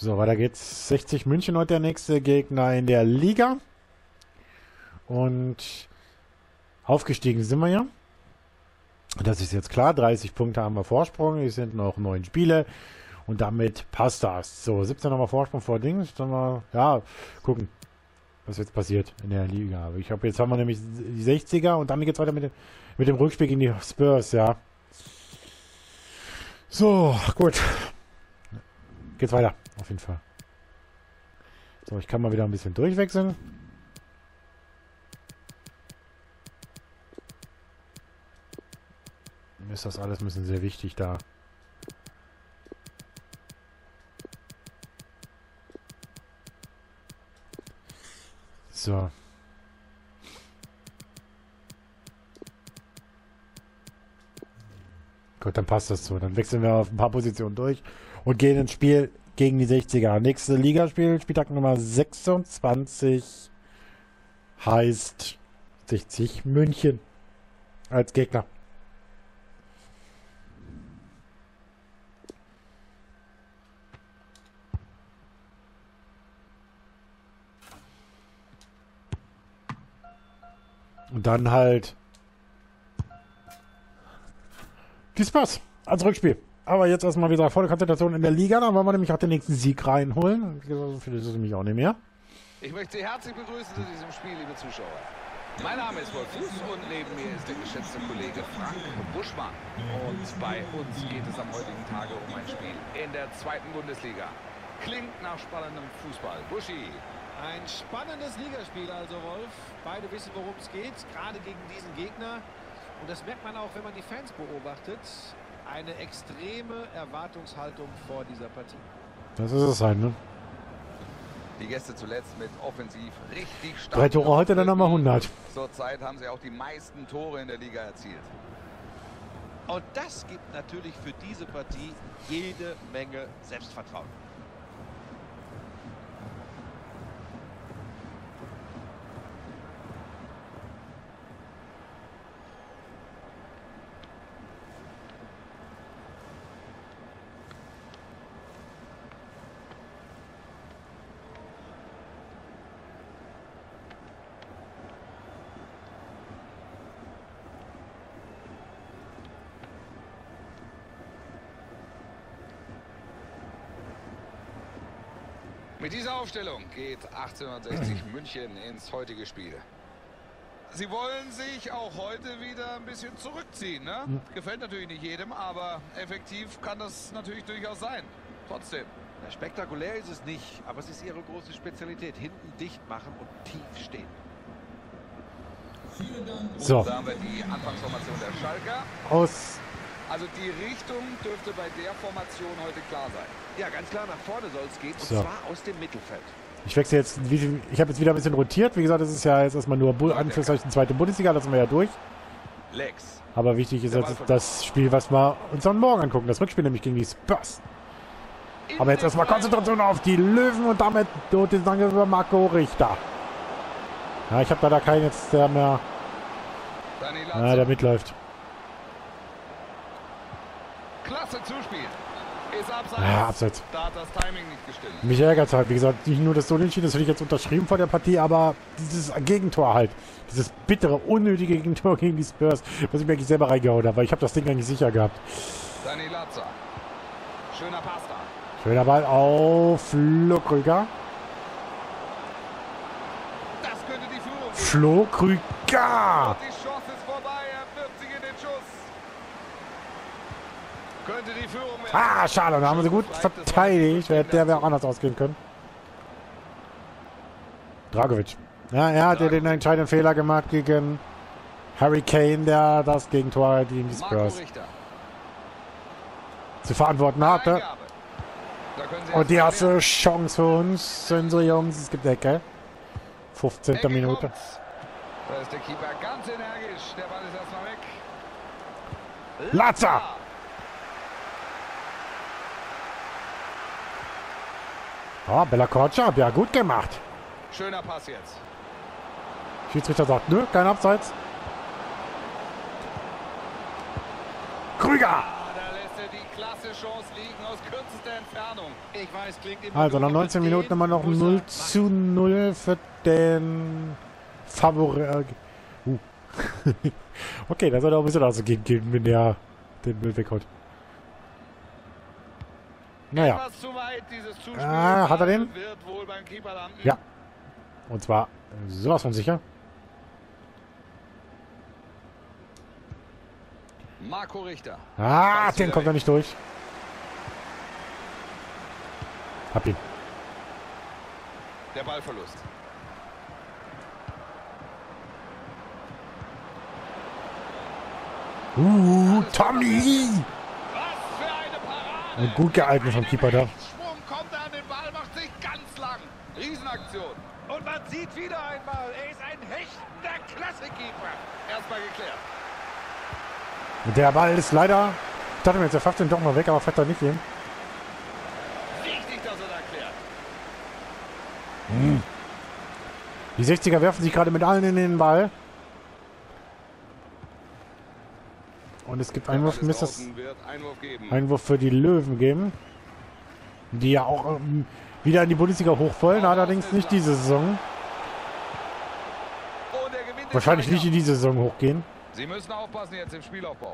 So, weiter geht's. 60 München heute der nächste Gegner in der Liga. Und aufgestiegen sind wir ja. Das ist jetzt klar. 30 Punkte haben wir Vorsprung. Es sind noch 9 Spiele. Und damit passt das. So, 17 haben wir Vorsprung vor Dings. Dann wir, ja, gucken, was jetzt passiert in der Liga. Aber ich glaube, jetzt haben wir nämlich die 60er. Und dann geht's weiter mit dem Rückspiel gegen die Spurs, ja. So, gut. Geht's weiter, auf jeden Fall. So, ich kann mal wieder ein bisschen durchwechseln. Mir ist das alles ein bisschen sehr wichtig da. So. Gut, dann passt das so. Dann wechseln wir auf ein paar Positionen durch und gehen ins Spiel gegen die 60er. Nächste Ligaspiel, Spieltag Nummer 26, heißt 60 München als Gegner. Und dann halt die Spurs als Rückspiel. Aber jetzt erstmal wieder volle Konzentration in der Liga. Dann wollen wir nämlich auch den nächsten Sieg reinholen. Für das ist nämlich auch nicht mehr. Ich möchte Sie herzlich begrüßen zu diesem Spiel, liebe Zuschauer. Mein Name ist Wolf Fuß und neben mir ist der geschätzte Kollege Frank Buschmann. Und bei uns geht es am heutigen Tage um ein Spiel in der 2. Bundesliga. Klingt nach spannendem Fußball. Buschi. Ein spannendes Ligaspiel also, Wolf. Beide wissen, worum es geht, gerade gegen diesen Gegner. Und das merkt man auch, wenn man die Fans beobachtet. Eine extreme Erwartungshaltung vor dieser Partie. Das ist es halt, ne? Die Gäste zuletzt mit offensiv richtig stark. 3 Tore heute, dann nochmal 100. Zurzeit haben sie auch die meisten Tore in der Liga erzielt. Und das gibt natürlich für diese Partie jede Menge Selbstvertrauen. Mit dieser Aufstellung geht 1860 München ins heutige Spiel. Sie wollen sich auch heute wieder ein bisschen zurückziehen, ne? Gefällt natürlich nicht jedem, aber effektiv kann das natürlich durchaus sein. Trotzdem. Ja, spektakulär ist es nicht, aber es ist ihre große Spezialität. Hinten dicht machen und tief stehen. So. Da haben wir die Anfangsformation der Schalker. Aus. Also die Richtung dürfte bei der Formation heute klar sein. Ja, ganz klar, nach vorne soll es gehen, und So. zwar aus dem Mittelfeld. Ich wechsle jetzt, ich habe jetzt wieder ein bisschen rotiert. Wie gesagt, das ist ja jetzt erstmal nur Anführungszeichen 2. Bundesliga, lassen wir ja durch. Lex. Aber wichtig ist jetzt das Spiel, was wir uns dann morgen angucken. Das Rückspiel nämlich gegen die Spurs. Aber jetzt erstmal Konzentration auf die Löwen und damit tut es dann über Marco Richter. Ja, ich habe da keinen jetzt, der mehr, der mitläuft. Klasse Zuspiel. Ist abseits. Ja, abseits. Da hat das Timing nicht gestimmt. Mich ärgert es halt, wie gesagt, nicht nur das Unentschieden, das hätte ich jetzt unterschrieben vor der Partie, aber dieses Gegentor halt. Dieses bittere, unnötige Gegentor gegen die Spurs, was ich mir eigentlich selber reingehauen habe, weil ich habe das Ding eigentlich sicher gehabt. Dani Latza. Schöner Pass da. Schöner Ball auf Flo Krüger. Das könnte die Führung geben. Flo Krüger! Und die Chance ist vorbei. Er wirft sich in den Schuss. Könnte die Führung werden. Ah, schade, da haben wir sie gut verteidigt. Der wäre auch anders ausgehen können. Dragovic. Ja, er hat ja den entscheidenden Fehler gemacht gegen Harry Kane, der das Gegentor gegen die Spurs zu verantworten hatte. Und die erste Chance für uns, unsere Jungs. Es gibt Ecke. 15. Minute. Da ist der Keeper ganz energisch. Der Ball ist erstmal weg. Latza! Oh, Bella Korczak, ja, gut gemacht. Schöner Pass jetzt. Schiedsrichter sagt, nö, kein Abseits. Krüger! Da lässt er die Klasse Chance liegen aus kürzester Entfernung. Ich weiß, klingt immer Also nach doof, 19 aber Minuten den immer noch muss er 0:0 für den Favorit. Okay, das soll auch ein bisschen ausgehen, wenn der den Müll weghaut. Naja. Etwas zu weit, dieses Zuspiel. Hat er den? Wird wohl beim Keeper landen. Ja. Und zwar sowas von sicher. Marco Richter. Den kommt er nicht durch. Hab ihn. Der Ballverlust. Tommy! Was für eine Parade! Und gut geeignet vom Keeper da. Schwung kommt er an den Ball, macht sich ganz lang. Riesenaktion. Und man sieht wieder einmal, er ist ein hechtender Klassekeeper. Erstmal geklärt. Der Ball ist leider... Ich dachte mir jetzt, er pfafft den doch mal weg, aber pfafft er nicht hin. Wichtig, dass er da klärt. Die 60er werfen sich gerade mit allen in den Ball. Und es gibt Einwurf, müsste es Wird Einwurf geben. Einwurf für die Löwen geben. Die ja auch wieder in die Bundesliga hoch wollen, allerdings nicht diese Saison. Und er gewinnt den Wahrscheinlich Zweikampf. nicht in diese Saison hochgehen. Sie müssen aufpassen jetzt im Spielaufbau.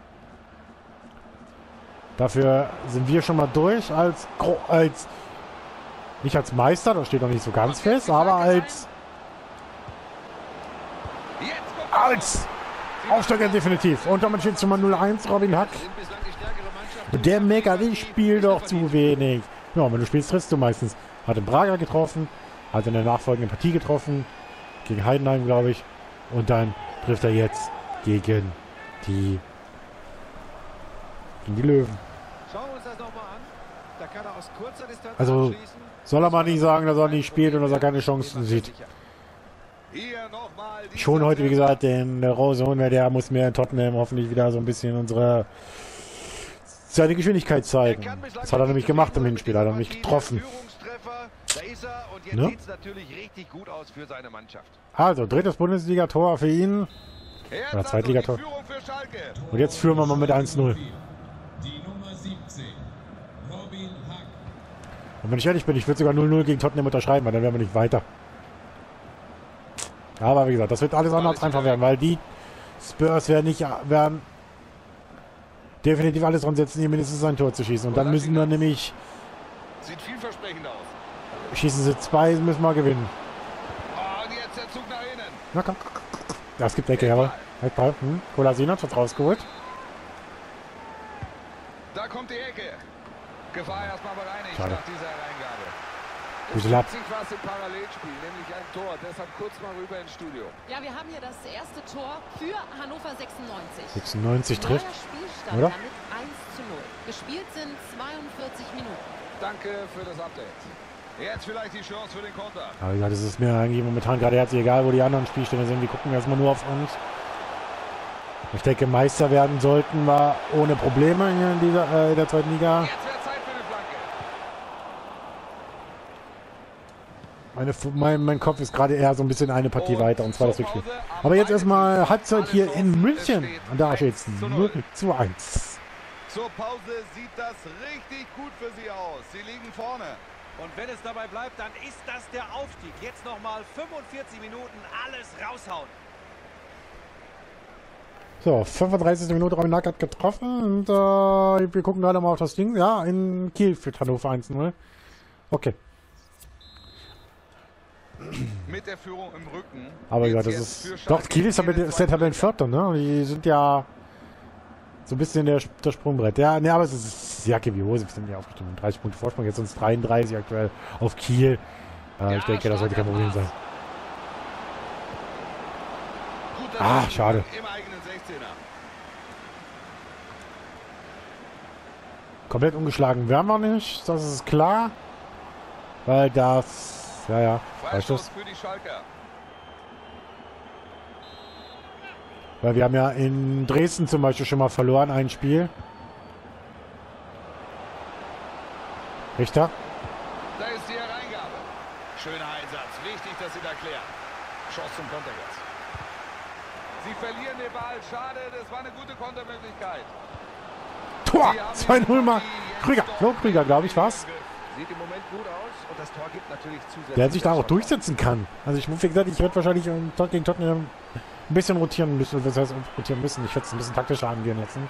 Dafür sind wir schon mal durch nicht als Meister, das steht noch nicht so ganz fest, aber als Jetzt kommt Aufsteiger definitiv. Und damit steht es schon mal 0:1, Robin Hack. Sind bislang die stärkere Mannschaft. Der meckert, ich spiele doch zu wenig. Ja, wenn du spielst, triffst du meistens. Hat in Braga getroffen, hat in der nachfolgenden Partie getroffen, gegen Heidenheim, glaube ich. Und dann trifft er jetzt gegen die Löwen. Schauen wir uns das nochmal an. Da kann er aus kurzer Distanz Also, abschließen. soll er mal nicht sagen, dass er nicht spielt und dass er keine Chancen sieht. hier nochmal die Schon heute, wie gesagt, den Rose, der muss mir in Tottenham hoffentlich wieder so ein bisschen seine Geschwindigkeit zeigen. Das hat er nämlich gemacht im Hinspiel, hat er nämlich getroffen. Führungstreffer, da ist er und jetzt Ne? sieht es natürlich richtig gut aus für seine Mannschaft. Also, drittes Bundesliga-Tor für ihn. Jetzt Oder Zweitligator. die Führung für Schalke. Und jetzt führen wir mal mit 1:0. Die Nummer 17, Robin Hack. Und wenn ich ehrlich bin, ich würde sogar 0:0 gegen Tottenham unterschreiben, weil dann wären wir nicht weiter. Aber wie gesagt, das wird alles anders einfach werden, weil die Spurs werden definitiv alles dran setzen, hier mindestens ein Tor zu schießen. Und dann müssen wir nämlich, Sieht vielversprechend aus. schießen sie 2, müssen wir gewinnen. Und jetzt der Zug nach innen. Na komm. Ja, es gibt Ecke, jawohl. Eckball. Kolasinac hat's rausgeholt. Da kommt die Ecke. Gefahr erstmal bereinigt Schade. nach dieser Hereingabe. Gute Lapp. Es was im Parallelspiel, nämlich ein Tor. Deshalb kurz mal rüber ins Studio. Ja, wir haben hier das erste Tor für Hannover 96. 96 trifft. Neuer Spielstand oder? damit 1:0. Gespielt sind 42 Minuten. Danke für das Update. Jetzt vielleicht die Chance für den Konter. Aber wie gesagt, das ist mir eigentlich momentan gerade herzlich egal, wo die anderen Spielstände sind. Die gucken erstmal nur auf uns. Ich denke, Meister werden sollten wir ohne Probleme hier in der zweiten Liga. Jetzt wäre Zeit für eine Flanke. Mein Kopf ist gerade eher so ein bisschen eine Partie weiter, und zwar das Rückspiel. Aber jetzt erstmal Halbzeit hier in München. Und da steht es 0:1. Zur Pause sieht das richtig gut für sie aus. Sie liegen vorne. Und wenn es dabei bleibt, dann ist das der Aufstieg. Jetzt nochmal 45 Minuten alles raushauen. So, 35. Minute, Robin Hack hat getroffen. Und wir gucken gerade mal auf das Ding. Ja, in Kiel für Hannover 1:0. Okay. Mit der Führung im Rücken. Aber ja, geht's das jetzt für ist... Doch, Schalke Kiel ist in den der zweiten Tabellenvierter, ne? Und die sind ja so ein bisschen das Sprungbrett. Ja, ne, aber es ist Jacke wie Hose. Wir sind ja aufgestimmt. 30 Punkte Vorsprung, jetzt sind es 33 aktuell auf Kiel. Ich denke, das sollte kein Problem sein. Guter Schade. Im eigenen 16er. Komplett ungeschlagen werden wir nicht, das ist klar. Weil das... Ja, Freistoß Freistoß. für die Schalker. Weil wir haben ja in Dresden zum Beispiel schon mal verloren, ein Spiel. Richter. Da ist die Hereingabe. Schöner Einsatz. Wichtig, dass sie da klären. Chance zum Konter jetzt. Sie verlieren den Ball. Schade, das war eine gute Kontermöglichkeit. Tor! 2-0 mal. Krüger. So, Krüger, glaube ich, war's. Sieht im Moment gut aus und das Tor gibt natürlich zusätzlich. Der sich da auch durchsetzen kann. Also ich, wie gesagt, ich werde wahrscheinlich gegen Tottenham ein bisschen rotieren müssen. Das heißt, rotieren müssen. Ich werde es ein bisschen taktischer angehen lassen.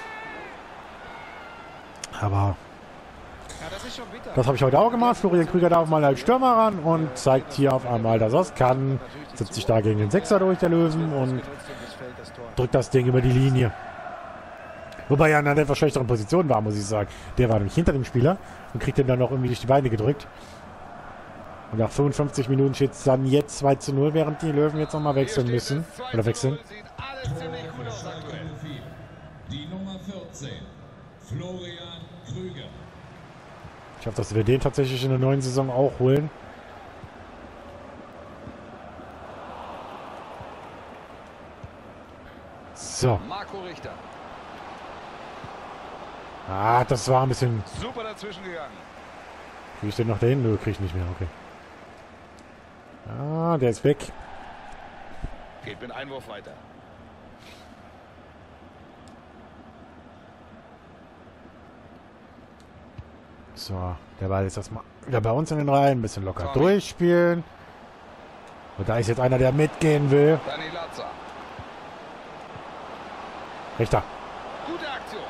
Aber Ja, das ist schon bitter. das habe ich heute auch gemacht. Florian Krüger darf mal als Stürmer ran und zeigt hier auf einmal, dass er es kann. Setzt sich da gegen den Sechser durch, der Löwen, und drückt das Ding über die Linie. Wobei er in einer etwas schlechteren Position war, muss ich sagen. Der war nämlich hinter dem Spieler und kriegt den dann noch irgendwie durch die Beine gedrückt. Und nach 55 Minuten steht es dann jetzt 2-0, während die Löwen jetzt nochmal wechseln müssen. Oder wechseln. Sieht alles ziemlich gut aus aktuell. Die Nummer 14, Florian Krüger. Ich hoffe, dass wir den tatsächlich in der neuen Saison auch holen. So. Marco Richter. Ah, das war ein bisschen... Super dazwischen gegangen. Kriege ich den noch dahin? Nö, kriege ich nicht mehr. Okay. Ah, der ist weg. Geht mit Einwurf weiter. So, der Ball ist erstmal wieder bei uns in den Reihen. Ein bisschen locker Sorry. durchspielen. Und da ist jetzt einer, der mitgehen will. Dani Latza. Richter. Gute Aktion.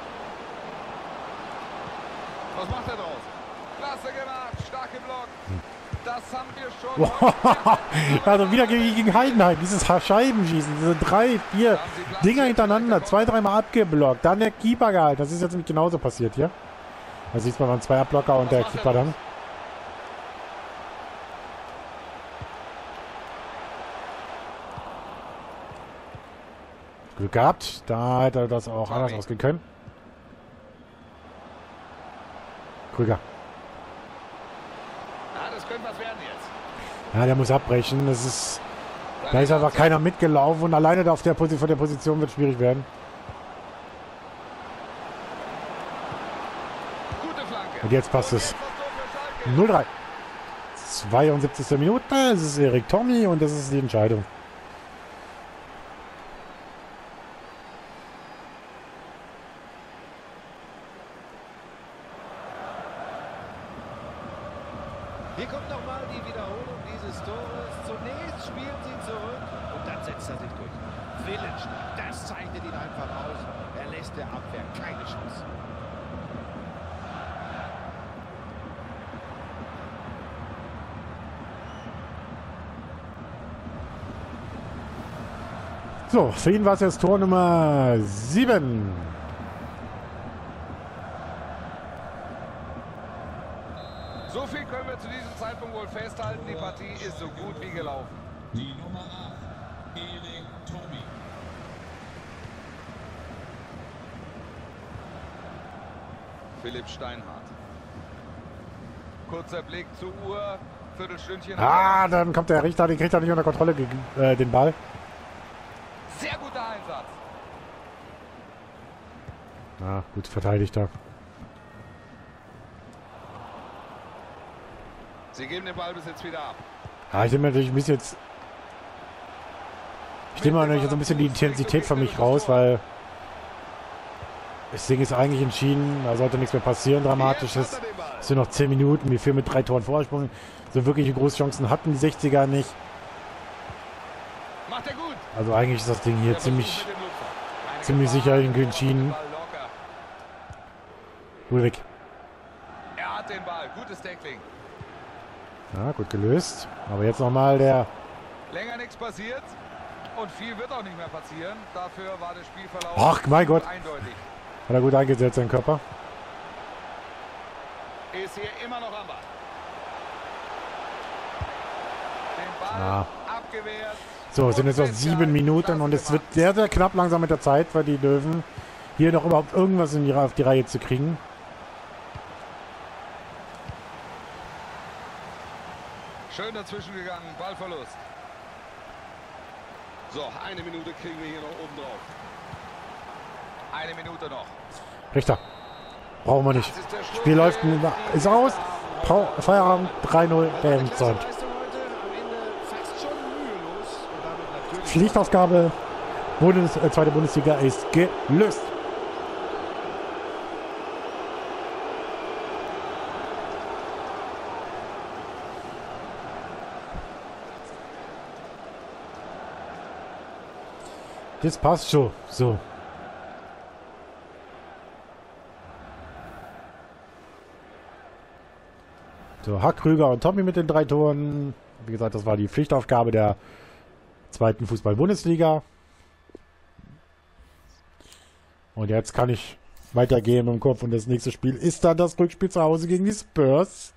Was macht er draus? Klasse gemacht. Starke Block. Das haben wir schon. Also wieder gegen Heidenheim. Dieses Scheibenschießen. Diese 3, 4 Dinger hintereinander. 2-3 Mal abgeblockt. Dann der Keeper gehalten. Das ist jetzt nämlich genauso passiert hier. Da sieht man 2 Abblocker und der Keeper dann. Glück gehabt. Da hätte er das auch anders ausgehen können. Krüger. Das könnte was werden jetzt. Ja, der muss abbrechen. Das ist, da ist einfach keiner mitgelaufen und alleine da auf der von der Position wird schwierig werden. Gute Flanke. Und jetzt passt es. 0-3. 72. Minute. Es ist Erik Tommy und das ist die Entscheidung. Hier kommt nochmal die Wiederholung dieses Tores. Zunächst spielen sie zurück und dann setzt er sich durch. Willensstark, das zeichnet ihn einfach aus. Er lässt der Abwehr keine Chance. So, für ihn war es jetzt Tor Nummer 7. So viel können wir zu diesem Zeitpunkt wohl festhalten. Die Partie ist so gut wie gelaufen. Die Nummer 8, Erik Tommy. Philipp Steinhardt. Kurzer Blick zur Uhr. Viertelstündchen. Ah, dann kommt der Richter, den kriegt er nicht unter Kontrolle, den Ball. Sehr guter Einsatz. Ah, gut verteidigt da. Sie geben den Ballbesitz wieder ab. Ja, ich nehme natürlich ein bisschen jetzt... Ich nehme natürlich so ein bisschen die Intensität von mich raus, weil... Das Ding ist eigentlich entschieden. Da sollte nichts mehr passieren, Dramatisches. Es sind noch 10 Minuten. Wir führen mit 3 Toren Vorsprung. So wirkliche Großchancen hatten die 60er nicht. Macht er gut. Also eigentlich ist das Ding hier Der ziemlich Versuch mit dem Lupfer. Eine ziemlich Gefahr. sicher entschieden. Ball locker. Gut weg. Er hat den Ball. Gutes Tackling. Ja, gut gelöst. Aber jetzt nochmal der... Länger nichts passiert. Und viel wird auch nicht mehr passieren. Dafür war der Spielverlauf Ach, mein Gott. eindeutig. Hat er gut eingesetzt, seinen Körper. Ist hier immer noch am Ball. Den Ball Ah. abgewehrt. So, es sind jetzt noch 7 Minuten und es wird sehr, sehr knapp langsam mit der Zeit, weil die Löwen hier noch überhaupt irgendwas auf die Reihe zu kriegen. Schön dazwischen gegangen. Ballverlust. So, eine Minute kriegen wir hier noch oben drauf. Eine Minute noch. Richter. Brauchen wir nicht. Das ist der Schluss. Spiel läuft, ist aus. Feierabend 3-0, der Endzeit. Leistung heute am Ende fast schon mühelos und damit natürlich Pflichtaufgabe, zweite Bundesliga ist gelöst. Das passt schon. So. So, Hack, Krüger und Tommy mit den 3 Toren. Wie gesagt, das war die Pflichtaufgabe der 2. Fußball-Bundesliga. Und jetzt kann ich weitergehen im Kopf. Und das nächste Spiel ist dann das Rückspiel zu Hause gegen die Spurs.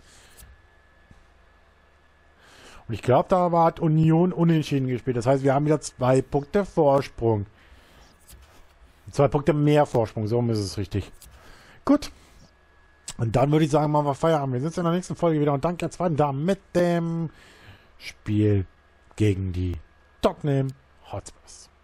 Und ich glaube, da hat Union unentschieden gespielt. Das heißt, wir haben wieder 2 Punkte Vorsprung. 2 Punkte mehr Vorsprung. So ist es richtig. Gut. Und dann würde ich sagen, machen wir Feierabend. Wir sehen uns in der nächsten Folge wieder. Und danke jetzt weiter mit dem Spiel gegen die Tottenham Hotspurs.